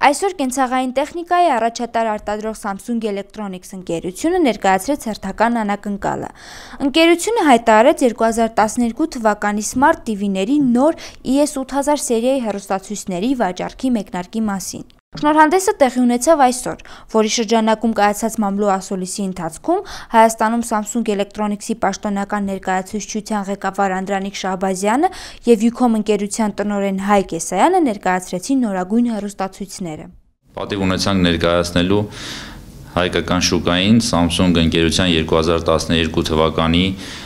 Այսօր կենցաղային տեխնիկայի առաջատար արտադրող Samsung Electronics ընկերությունը ներկայացրեց հերթական անակնկալը։ Ընկերությունը հայտարարեց 2012 թվականի Smart TV-ների նոր ES8000 սերիայի հեռուստացույցների վաճառքի մեկնարկի մասին։ Շնորհանդեսը տեղի ունեցավ այսօր, որի շրջանակում կայացած մամլո ասուլիսի ընթացքում Հայաստանում Samsung Electronics-ի պաշտոնական ներկայացուցչության ղեկավար Անդրանիկ Շահբազյանը և Ucom ընկերության տնօրեն Հայկ Էսայանը ներկայացրեցին նորագույն հեռուստացույցները։ Պատիվ ունեցանք ներկայացնելու հայկական շուկային Samsung ընկերության 2012 թվականի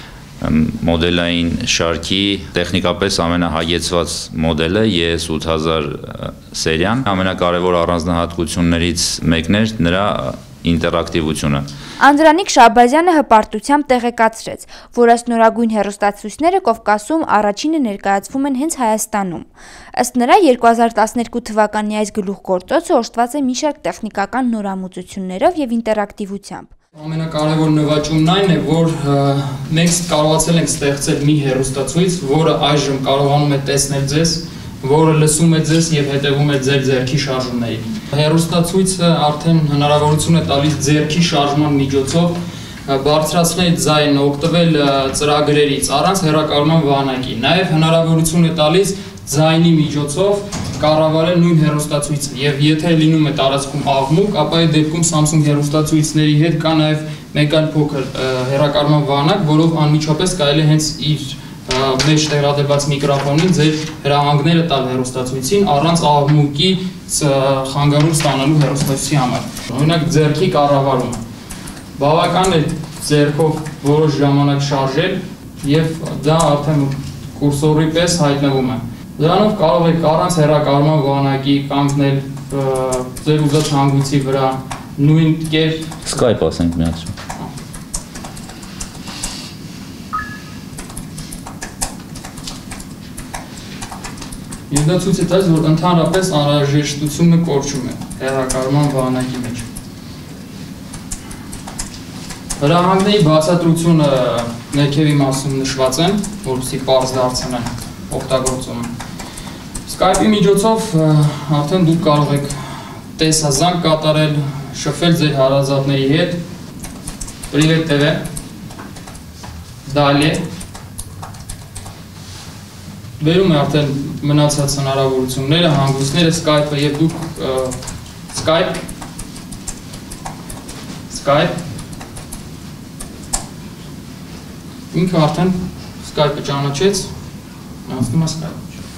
մոդելային շարքի տեխնիկապես ամենահագեցված մոդելը ES8000 սերիան, ամենակարևոր առանձնահատկություններից մեկն էր նրա ինտերակտիվությունը։ Անդրանիկ Շահբազյանը հպարտությամբ տեղեկացրեց, որ ըստ նորագույն հեռուստացույցները Կովկասում առաջինը ներկայացվում են հենց Հայաստանում։ Ըստ նրա 2012 թվականի այս գլուխգործոցը օժտված է մի շարք տեխնիկական նորամուծություններով և ինտերակտիվությամբ։ Ամենակարևոր նվաճումն այն է, որ մենք կարողացել ենք ստեղծել մի հեռուստացույց, որը այժմ կարողանում է տեսնել ձեզ, որը լսում է ձեզ և հետևում է ձեր ձեռքի շարժումներին։ Հեռուստացույցը արդեն հնարավորություն է տալիս ձեռքի շարժման միջոցով բարձրացնել ձայնը, օգտվել ծրագրերից առանց հեռակալման վահանակի։ Նաև հնարավորություն է տալիս ձայնի միջոցով կառավարել նույն հեռուստացույցը և եթե լինում է տարածքում աղմուկ, ապա այդ դեպքում Samsung հեռուստացույցների հետ կա նաև մեկ այլ փոքր հեռակալման վահանակ, որով անմիջապես կարելի է հենց իր մեջ տեղադրված միկրոֆոնին ձեր հրահանգները տալ հեռուստացույցին առանց աղմուկի խանգարում ստանալու հեռուստացույցի համար։ Օրինակ ձեռքի կառավարումը։ Բավական է ձեռքով որոշ ժամանակ շարժել և դա արդեն կուրսորի պես հայտնվում է։ Դրանով կարող եք առանց հեռակալման վահանակի կանգնել ձեր ուզած հանգույցի վրա, նույն կերպ Skype ասենք միացում։ Եվ դա ցույց է տալիս, որ ընդհանրապես անհրաժեշտությունը կորչում է հեռակալման վահանակի մեջ։ Հրահանգների բացատրությունը ներքևի մասում նշված են, որպեսզի պարզ դարձնեն օգտագործումը։ Skype-ի միջոցով արդեն դուք կարող եք տեսազանգ կատարել, շփվել ձեր հարազատների հետ, Привет TV, Далее, վերում է արդեն մնացած հնարավորությունները, հանգույցները, Skype-ը և դուք Skype, ինքը արդեն Skype-ը ճանաչեց, անցնում է Skype։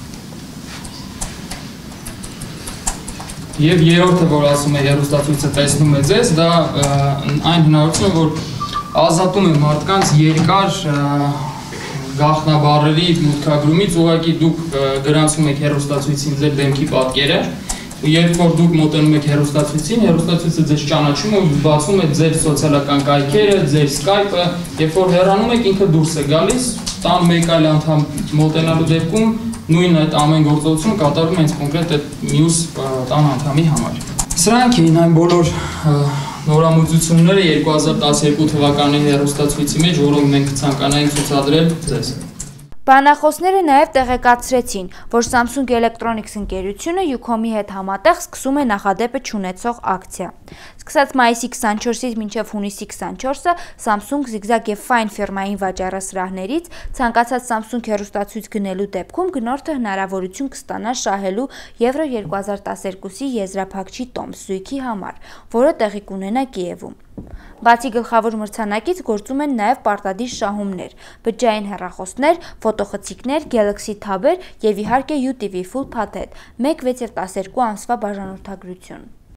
Եվ երրորդը, որ ասում է հեռուստացույցը տեսնում է ձեզ, դա այն հնարավորությունը, որ ազատում է մարդկանց երկար գաղտնաբառերի մուտքագրումից, ուղղակի դուք գրանցում եք հեռուստացույցին ձեր դեմքի պատկերը, երբ որ դուք մոտենում եք հեռուստացույցին, հեռուստացույցը ձեզ ճանաչում է ու բացում է ձեր սոցիալական կայքերը, ձեր Skype-ը, երբ որ հեռանում եք, ինքը դուրս է գալիս, տան մեկ այլ անդամ մոտենալու դեպքում նույն այդ ամեն գործողությունը կատարվում է հենց կոնկրետ այդ մյուս տան անդամի համար։ Սրանք էին այն բոլոր նորամուծությունները 2012 թվականի հեռուստացույցի մեջ, որոնք մենք ցանկանայինք ցուցադրել ձեզ։ Բանախոսները նաև տեղեկացրեցին, որ Samsung Electronics ընկերությունը Ucom-ի հետ համատեղ սկսում է նախադեպը չունեցող ակցիա։ Սկսած մայիսի 24-ից մինչև հունիսի 24-ը Samsung Zigzag և Fine ֆիրմային վաճառասրահներից ցանկացած Samsung հեռուստացույց գնելու դեպքում գնորդը հնարավորություն կստանա շահելու Եվրո 2012-ի եզրափակչի տոմս զույգի համար, որը տեղի կունենա Կիևում։ Բացի գլխավոր մրցանակից գործում են նաև պարտադիր շահումներ, բջջային հեռախոսներ, ֆոտոխցիկներ, Galaxy Tab-եր և իհարկե UTV Full Patent 1, 6 և 12 ամսվա բաժանորդագրություն։